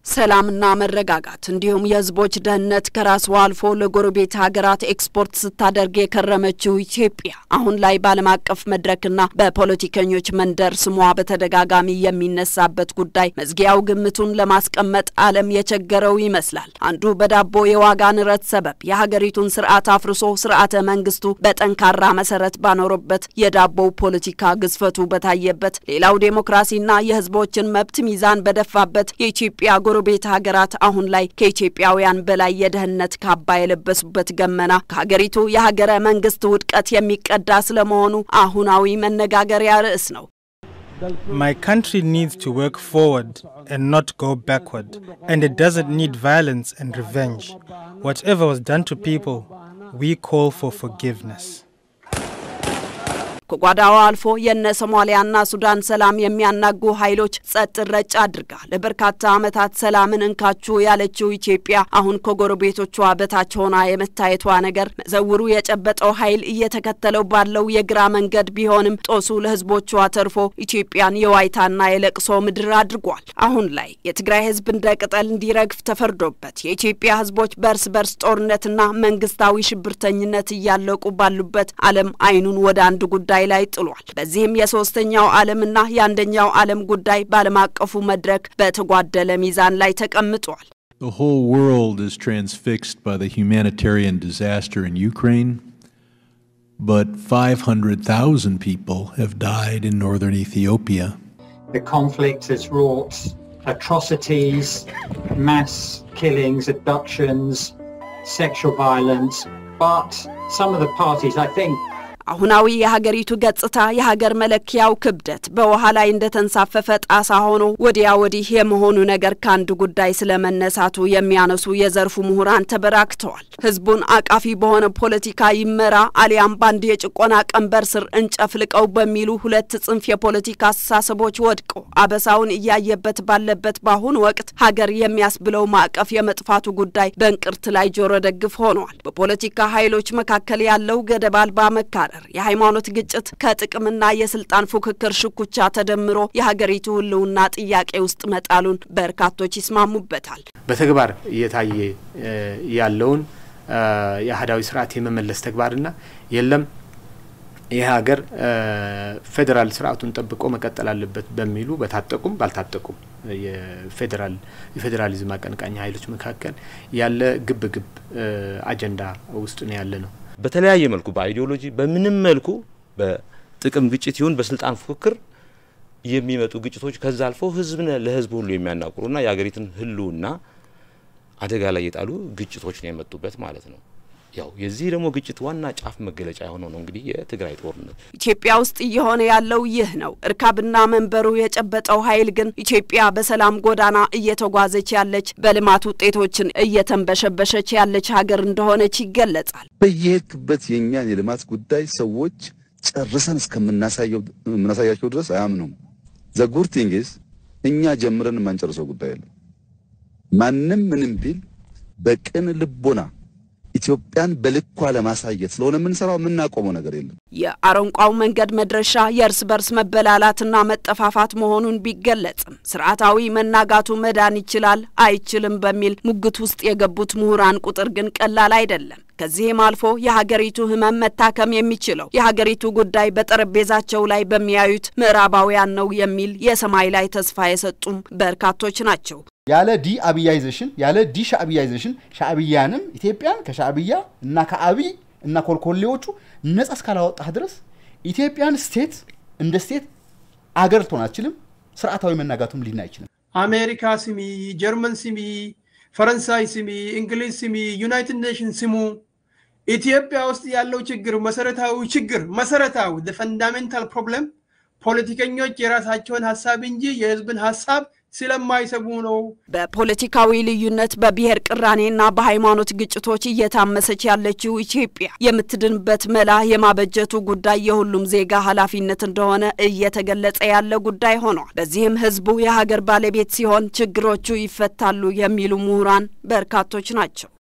ሰላምና መረጋጋት እንዲሁም የህዝቦች ደህንነት ከራስዋ አልፎ ለጎረቤት ሀገራት ኤክስፖርት ስታደርግ የከረመችው ኢትዮጵያ አሁን ላይ ባለም አቀፍ መድረክና በፖለቲከኞች መንደር ስሟ በተደጋጋሚ የሚነሳበት ጉዳይ መዝጊያው ግምቱን ለማስቀመጥ ዓለም የቸገረው ይመስላል። አንዱ በዳቦ የዋጋ ንረት ሰበብ የሀገሪቱን ስርዓት አፍርሶ ስርዓተ መንግስቱ በጠንካራ መሰረት ባኖረበት የዳቦው ፖለቲካ ግዝፈቱ በታየበት ሌላው ዴሞክራሲና የህዝቦችን መብት ሚዛን በደፋበት የኢትዮጵያ ጎረቤት ሀገራት አሁን ላይ ከኢትዮጵያውያን በላይ የደህንነት ካባ የለበሱበት ገመና ከሀገሪቱ የሀገረ መንግስት ውድቀት የሚቀዳ ስለመሆኑ አሁናዊ መነጋገሪያ ርዕስ ነው። My country needs to work forward and not go backward, and it doesn't need violence and revenge. Whatever was done to people, we call for forgiveness. ከጓዳው አልፎ የነ ሶማሊያና ሱዳን ሰላም የሚያናጉ ኃይሎች ጸጥ ረጭ አድርጋ ለበርካታ አመታት ሰላምን እንካቹ ያለችው ኢትዮጵያ አሁን ከጎረቤቶቿ በታች ሆና የመታየቷ ነገር መዘውሩ የጨበጠው ኃይል እየተከተለው ባለው የግራ መንገድ ቢሆንም ጦሱ ለህዝቦቿ ተርፎ ኢትዮጵያን የዋይታና የለቅሶ ምድር አድርጓል። አሁን ላይ የትግራይ ህዝብ እንደ ቅጠል እንዲረግፍ ተፈርዶበት የኢትዮጵያ ህዝቦች በርስ ጦርነትና መንግስታዊ ሽብርተኝነት እያለቁ ባሉበት ዓለም አይኑን ወደ አንድ ጉዳይ ላይ ጥሏል። በዚህም የሶስተኛው ዓለምና የአንደኛው ዓለም ጉዳይ ባለም አቀፉ መድረክ በተጓደለ ሚዛን ላይ ተቀምጧል። The whole world is transfixed by the humanitarian disaster in Ukraine, but 500,000 people have died in northern Ethiopia. The conflict has wrought atrocities, mass killings, abductions, sexual violence, but some of the parties, I think, አሁናዊ የሀገሪቱ ገጽታ የሀገር መለኪያው ክብደት በውሃ ላይ እንደተንሳፈፈ ጣሳ ሆኖ ወዲያ ወዲህ የመሆኑ ነገር ካንዱ ጉዳይ ስለመነሳቱ የሚያነሱ የዘርፉ ምሁራን ተበራክተዋል። ህዝቡን አቃፊ በሆነ ፖለቲካ ይመራ አሊያም ባንድ የጭቆና ቀንበር ስር እንጨፍልቀው በሚሉ ሁለት ጽንፍ የፖለቲካ አስተሳሰቦች ወድቆ አበሳውን እያየበት ባለበት ባሁን ወቅት ሀገር የሚያስብለው ማዕቀፍ የመጥፋቱ ጉዳይ በእንቅርት ላይ ጆሮ ደግፍ ሆኗል። በፖለቲካ ኃይሎች መካከል ያለው ገደብ አልባ መካረር የሃይማኖት ግጭት ከጥቅምና የስልጣን ፉክክር ሽኩቻ ተደምሮ የሀገሪቱ ሁሉና ጥያቄ ውስጥ መጣሉን በርካቶች ይስማሙበታል። በተግባር እየታየ ያለውን የአህዳዊ ስርዓት የመመለስ ተግባርና የለም የሀገር ፌደራል ስርዓቱን ጠብቆ መቀጠል አለበት በሚሉ በታጠቁም ባልታጠቁም የፌደራሊዝም አቀንቃኝ ኃይሎች መካከል ያለ ግብግብ አጀንዳ ውስጥ ነው ያለ ነው። በተለያየ መልኩ በአይዲዮሎጂ በምንም መልኩ በጥቅም ግጭት ይሁን በስልጣን ፉክክር የሚመጡ ግጭቶች ከዛ አልፎ ህዝብነ ለህዝብ ሁሉ የሚያናቁሩና የሀገሪቱን ህልውና አደጋ ላይ የጣሉ ግጭቶች ነው የመጡበት ማለት ነው። ያው የዚህ ደግሞ ግጭት ዋና ጫፍ መገለጫ የሆነው ነው እንግዲህ የትግራይ ጦርነት። ኢትዮጵያ ውስጥ እየሆነ ያለው ይህ ነው። እርካብና መንበሩ የጨበጠው ኃይል ግን ኢትዮጵያ በሰላም ጎዳና እየተጓዘች ያለች በልማት ውጤቶችን እየተንበሸበሸች ያለች ሀገር እንደሆነች ይገለጻል። በየክበት የኛን የልማት ጉዳይ ሰዎች ጨርሰን እስከምናሳያቸው ድረስ አያምኑም። the good thing is እኛ ጀምረን ማንጨርሰው ጉዳይ አለ። ማንንም ምንም ቢል በቅን ልቦና ኢትዮጵያን በልኳ ለማሳየት ስለሆነ ምንሰራው ምናቆመው ነገር የለም። የአረንቋው መንገድ መድረሻ የርስ በርስ መበላላትና መጠፋፋት መሆኑን ቢገለጽም ስርዓታዊ መናጋቱ መዳን ይችላል አይችልም በሚል ሙግት ውስጥ የገቡት ምሁራን ቁጥር ግን ቀላል አይደለም። ከዚህም አልፎ የሀገሪቱ ህመም መታከም የሚችለው የሀገሪቱ ጉዳይ በጠረጴዛቸው ላይ በሚያዩት ምዕራባውያን ነው የሚል የሰማይ ላይ ተስፋ የሰጡም በርካቶች ናቸው። ያለ ዲ አብያይዜሽን ያለ ዲ ሻዕብያይዜሽን ሻዕብያንም ኢትዮጵያን ከሻዕብያ እና ከአቢ እና ኮልኮሌዎቹ ነጻ እስካላወጣህ ድረስ ኢትዮጵያን ስቴት እንደ ስቴት አገር ትሆን አትችልም። ስርዓታዊ መናጋቱም ሊና ይችላል። አሜሪካ ስሚ፣ ጀርመን ስሚ፣ ፈረንሳይ ስሚ፣ እንግሊዝ ስሚ፣ ዩናይትድ ኔሽንስ ስሙ ኢትዮጵያ ውስጥ ያለው ችግር መሰረታዊ the fundamental problem ፖለቲከኞች የራሳቸውን ሐሳብ እንጂ የህዝብን ሐሳብ ስለማይሰሙ ነው። በፖለቲካዊ ልዩነት በብሔር ቅራኔና በሃይማኖት ግጭቶች እየታመሰች ያለችው ኢትዮጵያ የምትድንበት መላ የማበጀቱ ጉዳይ የሁሉም ዜጋ ኃላፊነት እንደሆነ እየተገለጸ ያለ ጉዳይ ሆኗል። በዚህም ህዝቡ የሀገር ባለቤት ሲሆን ችግሮቹ ይፈታሉ የሚሉ ምሁራን በርካቶች ናቸው።